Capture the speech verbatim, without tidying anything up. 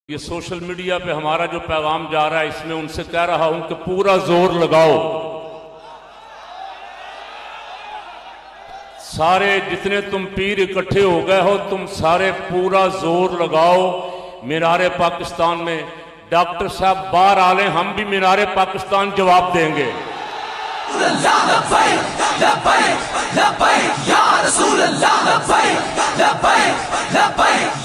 ये social media पे हमारा जो पैगाम जा रहा है, इसमें उनसे कह रहा हूं कि पूरा जोर लगाओ। सारे जितने तुम पीर इकट्ठे हो गए हो, तुम सारे पूरा जोर लगाओ। मीनारे पाकिस्तान में डॉक्टर साहब बाहर आ लें, हम भी मीनारे पाकिस्तान जवाब देंगे। लब्बैक लब्बैक या रसूल अल्लाह, लब्बैक लब्बैक लब्बैक